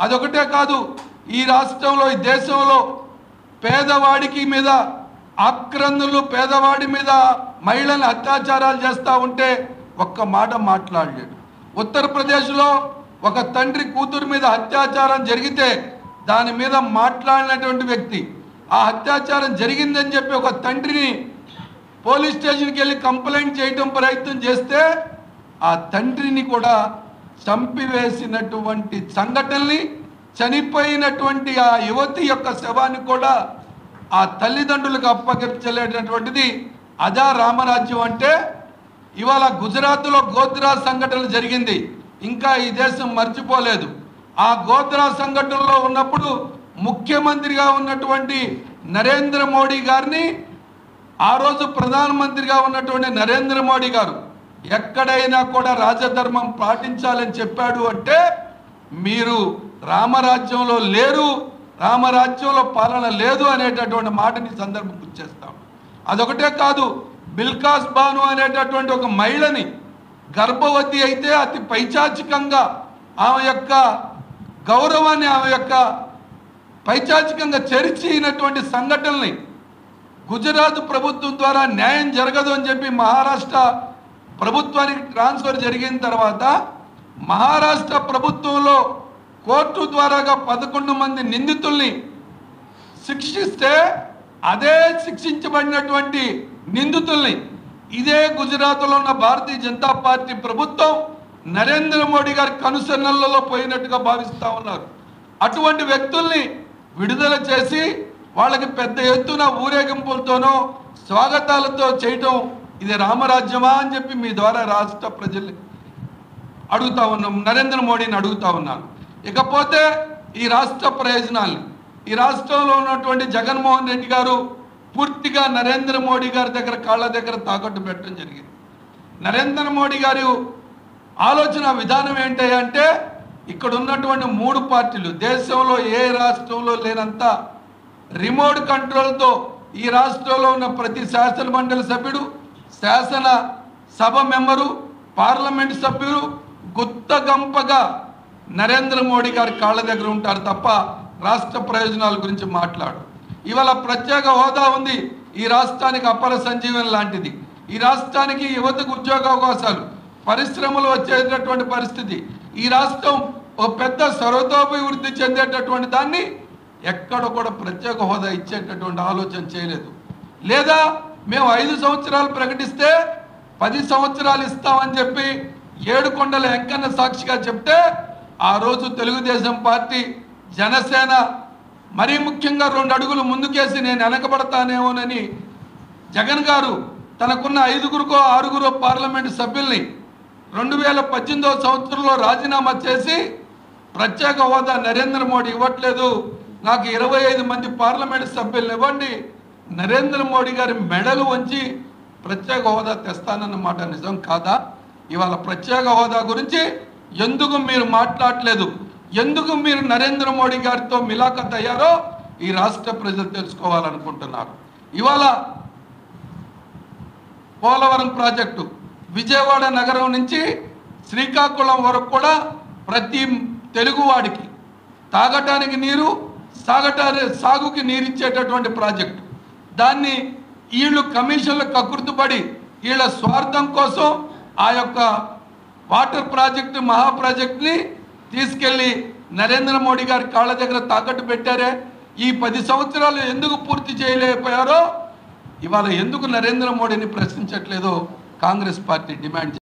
అదొకటే కాదు, ఈ రాష్ట్రంలో ఈ దేశంలో పేదవాడికి మీద ఆక్రందులు, పేదవాడి మీద మహిళలను అత్యాచారాలు చేస్తూ ఉంటే ఒక్క మాట మాట్లాడలేడు. ఉత్తరప్రదేశ్లో ఒక తండ్రి కూతురు మీద అత్యాచారం జరిగితే దాని మీద మాట్లాడినటువంటి వ్యక్తి, ఆ అత్యాచారం జరిగిందని చెప్పి ఒక తండ్రిని పోలీస్ స్టేషన్కి వెళ్ళి కంప్లైంట్ చేయడం ప్రయత్నం చేస్తే ఆ తండ్రిని కూడా చంపివేసినటువంటి సంఘటనల్ని, చనిపోయినటువంటి ఆ యువతి యొక్క శవాన్ని కూడా ఆ తల్లిదండ్రులకు అప్పగించలేనటువంటిది అదా రామరాజ్యం అంటే? ఇవాళ గుజరాత్లో గోద్రా సంఘటనలు జరిగింది, ఇంకా ఈ దేశం మర్చిపోలేదు. ఆ గోద్రా సంఘటనలో ఉన్నప్పుడు ముఖ్యమంత్రిగా ఉన్నటువంటి నరేంద్ర మోడీ గారిని, ఆ రోజు ప్రధానమంత్రిగా ఉన్నటువంటి నరేంద్ర మోడీ గారు ఎక్కడైనా కూడా రాజధర్మం పాటించాలని చెప్పాడు అంటే మీరు రామరాజ్యంలో లేరు, రామరాజ్యంలో పాలన లేదు అనేటటువంటి మాటని సందర్భం గుర్తిస్తాం. అదొకటే కాదు, బిల్కాస్ బాను అనేటటువంటి ఒక మహిళని గర్భవతి అయితే అతి పైచాచికంగా ఆమె యొక్క గౌరవాన్ని, ఆమె యొక్క పైచాచికంగా చర్చినటువంటి సంఘటనల్ని గుజరాత్ ప్రభుత్వం ద్వారా న్యాయం జరగదు అని చెప్పి మహారాష్ట్ర ప్రభుత్వానికి ట్రాన్స్ఫర్ జరిగిన తర్వాత మహారాష్ట్ర ప్రభుత్వంలో కోర్టు ద్వారాగా 11 మంది నిందితుల్ని శిక్షిస్తే అదే శిక్షించబడినటువంటి నిందితుల్ని ఇదే గుజరాత్లో ఉన్న భారతీయ జనతా పార్టీ ప్రభుత్వం నరేంద్ర మోడీ గారి కనుసన్నలలో పోయినట్టుగా భావిస్తూ ఉన్నారు. అటువంటి వ్యక్తుల్ని విడుదల చేసి వాళ్ళకి పెద్ద ఎత్తున ఊరేగింపులతోనో స్వాగతాలతో చేయటం ఇది రామరాజ్యమా అని చెప్పి మీ ద్వారా రాష్ట్ర ప్రజల్ని అడుగుతా ఉన్నాం, నరేంద్ర మోడీని అడుగుతా ఉన్నాను. ఇకపోతే ఈ రాష్ట్ర ప్రయోజనాల్ని, ఈ రాష్ట్రంలో ఉన్నటువంటి జగన్మోహన్ రెడ్డి గారు పూర్తిగా నరేంద్ర మోడీ గారి దగ్గర కాళ్ళ దగ్గర తాకట్టు పెట్టడం జరిగింది. నరేంద్ర మోడీ గారు ఆలోచన విధానం ఏంటంటే ఇక్కడ ఉన్నటువంటి 3 పార్టీలు దేశంలో ఏ రాష్ట్రంలో లేనంత రిమోట్ కంట్రోల్తో ఈ రాష్ట్రంలో ఉన్న ప్రతి శాసన మండలి సభ్యుడు, శాసన సభ మెంబరు, పార్లమెంట్ సభ్యులు గుత్తగంపగా నరేంద్ర మోడీ గారి కాళ్ళ దగ్గర ఉంటారు తప్ప రాష్ట్ర ప్రయోజనాల గురించి మాట్లాడు. ఇవాళ ప్రత్యేక హోదా ఉంది, ఈ రాష్ట్రానికి అపర సంజీవన్ లాంటిది. ఈ రాష్ట్రానికి యువతకు ఉద్యోగ అవకాశాలు, పరిశ్రమలు వచ్చేటటువంటి పరిస్థితి. ఈ రాష్ట్రం ఒక పెద్ద సర్వతోభివృద్ధి చెందేటటువంటి దాన్ని ఎక్కడ కూడా ప్రత్యేక హోదా ఇచ్చేటటువంటి ఆలోచన చేయలేదు. లేదా మేము 5 సంవత్సరాలు ప్రకటిస్తే 10 సంవత్సరాలు ఇస్తామని చెప్పి ఏడుకొండల వెంకన్న సాక్షిగా చెప్తే ఆ రోజు తెలుగుదేశం పార్టీ, జనసేన మరీ ముఖ్యంగా 2 అడుగులు ముందుకేసి నేను వెనకబడతానేమోనని జగన్ గారు తనకున్న 5గురుకో 6గురో పార్లమెంటు సభ్యుల్ని 2018వ సంవత్సరంలో రాజీనామా చేసి ప్రత్యేక హోదా నరేంద్ర మోడీ ఇవ్వట్లేదు, నాకు 25 మంది పార్లమెంటు సభ్యులను ఇవ్వండి, నరేంద్ర మోడీ గారి మెడలు వంచి ప్రత్యేక హోదా తెస్తానన్నమాట నిజం కాదా? ఇవాళ ప్రత్యేక హోదా గురించి ఎందుకు మీరు మాట్లాడలేదు, ఎందుకు మీరు నరేంద్ర మోడీ గారితో మిలాఖత్ అయ్యారో ఈ రాష్ట్ర ప్రజలు తెలుసుకోవాలనుకుంటున్నారు. ఇవాళ పోలవరం ప్రాజెక్టు విజయవాడ నగరం నుంచి శ్రీకాకుళం వరకు కూడా ప్రతి తెలుగువాడికి తాగటానికి నీరు, సాగుకి నీరిచ్చేటటువంటి ప్రాజెక్టు. దాన్ని వీళ్ళు కమిషన్లు కకృతిపడి వీళ్ళ స్వార్థం కోసం ఆ యొక్క వాటర్ ప్రాజెక్టు, మహా ప్రాజెక్టుని తీసుకెళ్ళి నరేంద్ర మోడీ గారి కాళ్ళ దగ్గర తాకట్టు పెట్టారే. ఈ 10 సంవత్సరాలు ఎందుకు పూర్తి చేయలేకపోయారో ఇవాళ ఎందుకు నరేంద్ర మోడీని ప్రశ్నించట్లేదో కాంగ్రెస్ పార్టీ డిమాండ్